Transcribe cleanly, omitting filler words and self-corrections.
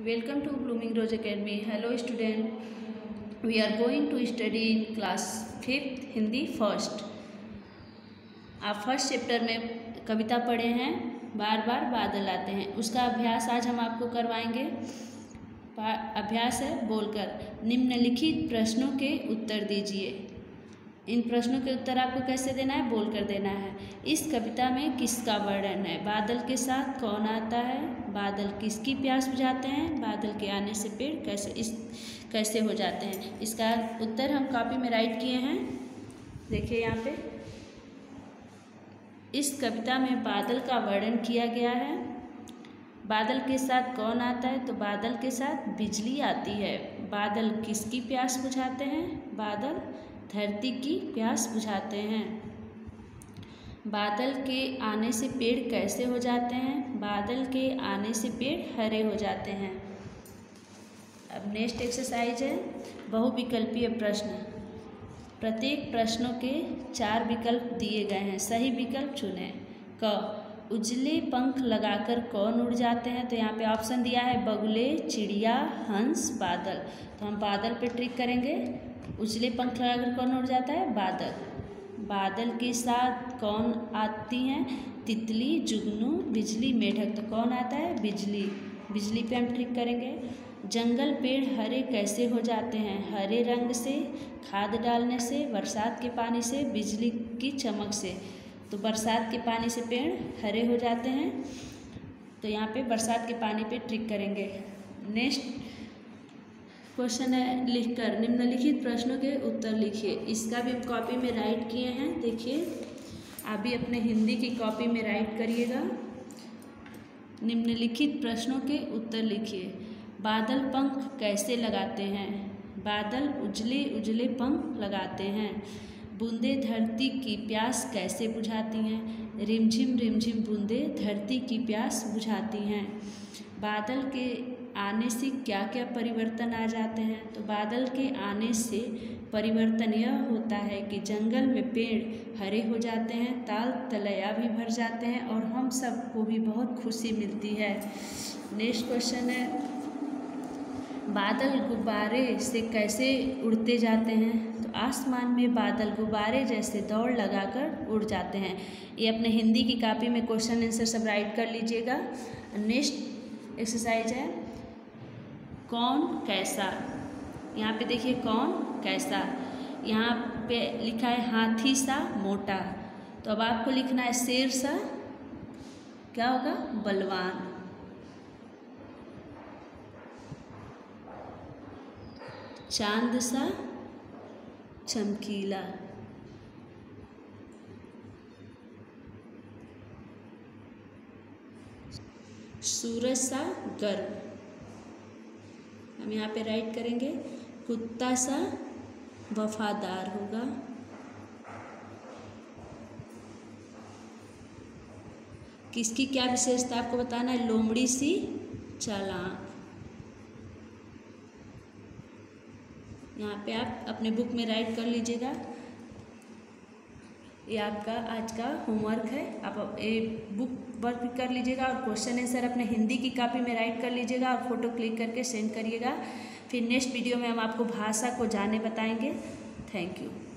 Welcome to Blooming Rose Academy. Hello student. We are going to study in class 5th Hindi first. आप first chapter में कविता पढ़े हैं बार बार बादल आते हैं, उसका अभ्यास आज हम आपको करवाएंगे। अभ्यास है बोलकर निम्नलिखित प्रश्नों के उत्तर दीजिए। इन प्रश्नों के उत्तर आपको कैसे देना है? बोलकर देना है। इस कविता में किसका वर्णन है? बादल के साथ कौन आता है? बादल किसकी प्यास बुझाते हैं? बादल के आने से पेड़ कैसे हो जाते हैं? इसका उत्तर हम कॉपी में राइट किए हैं, देखिए यहाँ पे। इस कविता में बादल का वर्णन किया गया है। बादल के साथ कौन आता है? तो बादल के साथ बिजली आती है। बादल किसकी प्यास बुझाते हैं? बादल धरती की प्यास बुझाते हैं। बादल के आने से पेड़ कैसे हो जाते हैं? बादल के आने से पेड़ हरे हो जाते हैं। अब नेक्स्ट एक्सरसाइज है बहुविकल्पीय प्रश्न। प्रत्येक प्रश्नों के 4 विकल्प दिए गए हैं, सही विकल्प चुनें। क उजले पंख लगाकर कौन उड़ जाते हैं? तो यहाँ पे ऑप्शन दिया है बगुले, चिड़िया, हंस, बादल। तो हम बादल पे ट्रिक करेंगे। उजले पंख लगाकर कौन उड़ जाता है? बादल। बादल के साथ कौन आती हैं? तितली, जुगनू, बिजली, मेढक। तो कौन आता है? बिजली। बिजली पे हम ट्रिक करेंगे। जंगल पेड़ हरे कैसे हो जाते हैं? हरे रंग से, खाद डालने से, बरसात के पानी से, बिजली की चमक से। तो बरसात के पानी से पेड़ हरे हो जाते हैं। तो यहाँ पे बरसात के पानी पे ट्रिक करेंगे। नेक्स्ट क्वेश्चन है लिखकर निम्नलिखित प्रश्नों के उत्तर लिखिए। इसका भी कॉपी में राइट किए हैं, देखिए। आप भी अपने हिंदी की कॉपी में राइट करिएगा। निम्नलिखित प्रश्नों के उत्तर लिखिए। बादल पंख कैसे लगाते हैं? बादल उजले उजले पंख लगाते हैं। बूंदे धरती की प्यास कैसे बुझाती हैं? रिमझिम रिमझिम बूंदे धरती की प्यास बुझाती हैं। बादल के आने से क्या क्या परिवर्तन आ जाते हैं? तो बादल के आने से परिवर्तन यह होता है कि जंगल में पेड़ हरे हो जाते हैं, ताल तलैया भी भर जाते हैं और हम सबको भी बहुत खुशी मिलती है। नेक्स्ट क्वेश्चन है बादल गुब्बारे से कैसे उड़ते जाते हैं? तो आसमान में बादल गुब्बारे जैसे दौड़ लगाकर उड़ जाते हैं। ये अपने हिंदी की कॉपी में क्वेश्चन आंसर सब राइट कर लीजिएगा। नेक्स्ट एक्सरसाइज है कौन कैसा। यहाँ पे देखिए कौन कैसा, यहाँ पे लिखा है हाथी सा मोटा। तो अब आपको लिखना है शेर सा, क्या होगा? बलवान। चांद सा चमकीला। सूरज सा गर्म। हम यहाँ पे राइट करेंगे कुत्ता सा वफादार होगा। किसकी क्या विशेषता आपको बताना है? लोमड़ी सी चालाक। यहाँ पे आप अपने बुक में राइट कर लीजिएगा। ये आपका आज का होमवर्क है। आप ये बुक वर्क कर लीजिएगा और क्वेश्चन आंसर अपने हिंदी की कॉपी में राइट कर लीजिएगा और फोटो क्लिक करके सेंड करिएगा। फिर नेक्स्ट वीडियो में हम आपको भाषा को जाने बताएंगे। Thank you.